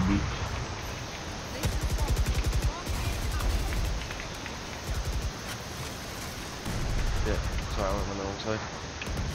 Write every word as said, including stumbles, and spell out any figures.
beach. Yeah, sorry, I went on the wrong side.